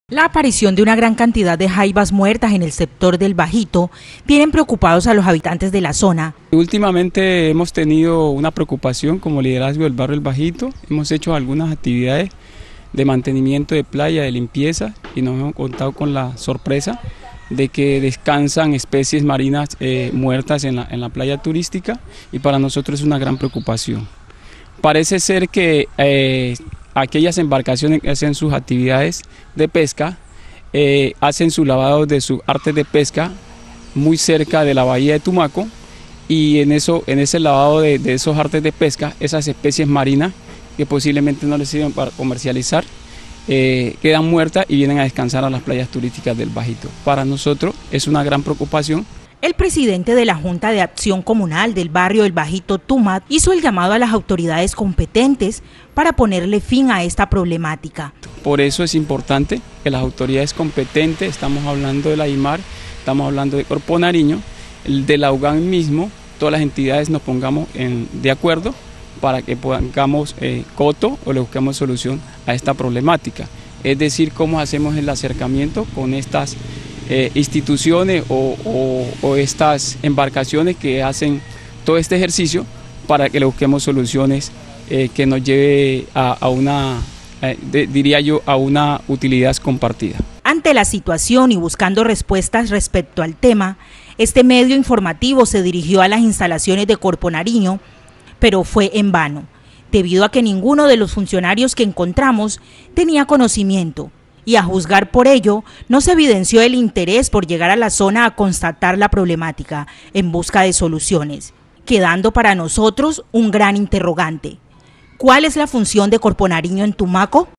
La aparición de una gran cantidad de jaivas muertas en el sector del Bajito tienen preocupados a los habitantes de la zona. Últimamente hemos tenido una preocupación como liderazgo del barrio El Bajito. Hemos hecho algunas actividades de mantenimiento de playa, de limpieza, y nos hemos contado con la sorpresa de que descansan especies marinas muertas en la playa turística, y para nosotros es una gran preocupación. Parece ser que aquellas embarcaciones que hacen sus actividades de pesca, hacen su lavado de sus artes de pesca muy cerca de la bahía de Tumaco, y en ese lavado de esos artes de pesca, esas especies marinas que posiblemente no les sirven para comercializar, quedan muertas y vienen a descansar a las playas turísticas del Bajito. Para nosotros es una gran preocupación. El presidente de la Junta de Acción Comunal del barrio El Bajito Tumat hizo el llamado a las autoridades competentes para ponerle fin a esta problemática. Por eso es importante que las autoridades competentes, estamos hablando de la IMAR, estamos hablando de Corpo Nariño, de la UGAN mismo, todas las entidades nos pongamos de acuerdo para que pongamos coto o le busquemos solución a esta problemática. Es decir, cómo hacemos el acercamiento con estas instituciones o estas embarcaciones que hacen todo este ejercicio, para que le busquemos soluciones que nos lleve a una, diría yo, a una utilidad compartida. Ante la situación y buscando respuestas respecto al tema, este medio informativo se dirigió a las instalaciones de Corpo Nariño, pero fue en vano, debido a que ninguno de los funcionarios que encontramos tenía conocimiento, y a juzgar por ello, no se evidenció el interés por llegar a la zona a constatar la problemática en busca de soluciones, quedando para nosotros un gran interrogante. ¿Cuál es la función de Corpo Nariño en Tumaco?